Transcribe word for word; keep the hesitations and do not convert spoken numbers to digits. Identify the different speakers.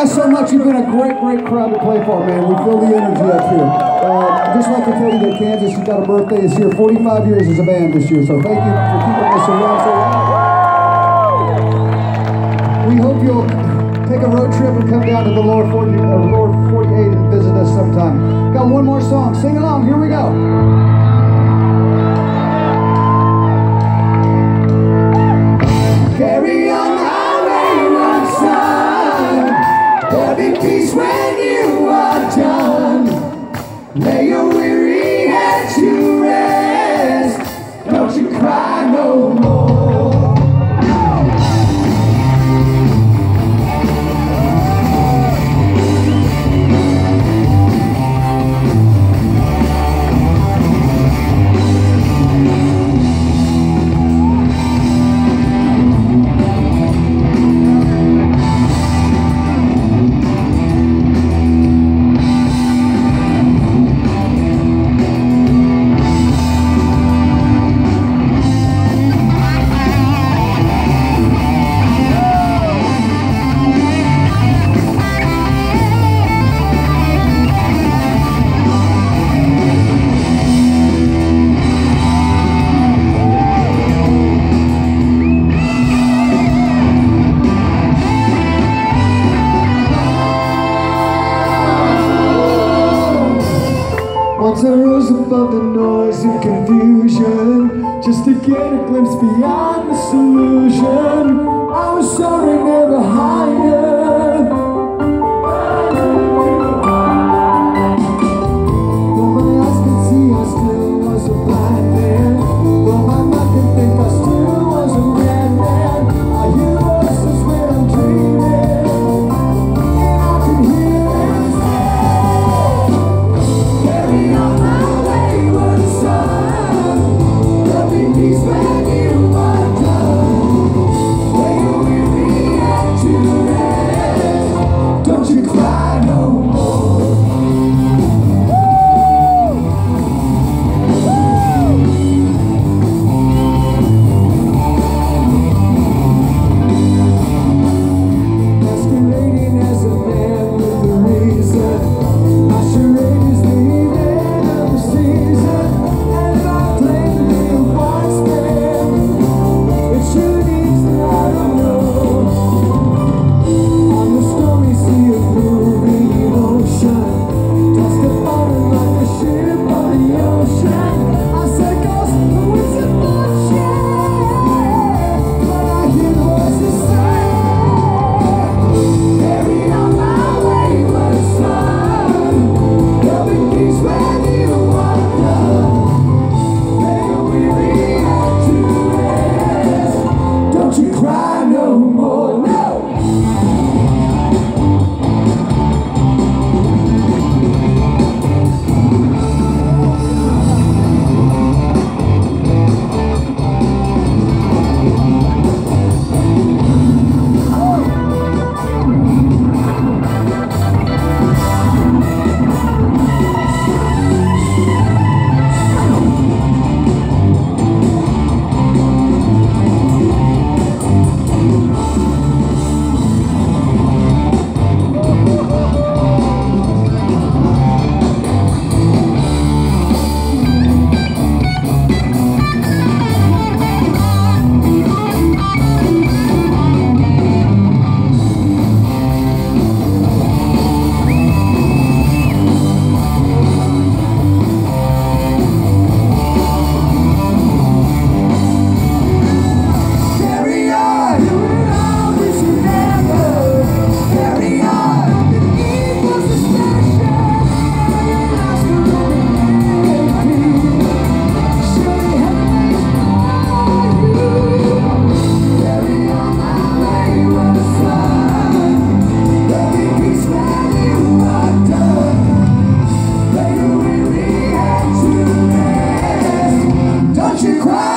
Speaker 1: guys so much. You've been a great, great crowd to play for, man. We feel the energy up here. Uh, I'd just like to tell you that Kansas has got a birthday this year, forty-five years as a band this year, so thank you for keeping us around so long. We hope you'll take a road trip and come down to the lower, forty, uh, lower forty-eight and visit us sometime. Got one more song. Sing along. Here we go. Carry on highway one son. There'll be peace when you are done. Lay your weary head to rest. Don't you cry no more. Once I rose above the noise and confusion, just to get a glimpse beyond the solution. I was soaring ever higher. Though my eyes could see, I still was a blind man. Though my mind could think, I still was a madman. I hear voices when I'm dreaming, and I can hear them say, carry on my wayward son. There'll be peace when you are done. Lay your weary head to rest. Don't you cry no more. Masquerading as a man with a reason. My charade is the end of the season, and I claim to be a wise man. It sure needs that I don't know. On the stormy sea of moving emotion, tossed upon like a ship on the ocean. I said, ghost, who is it bullshit? But I hear voices say, carry on my wayward son. There'll be peace when you are done. Lay your weary head to rest. Don't you cry no more, no. Carry on, you and I wish you never. Carry on, the evil's expression. Surely heaven is for you. Carry on my wayward son. There'll be peace when you are done. Lay your weary head to rest. Don't you cry.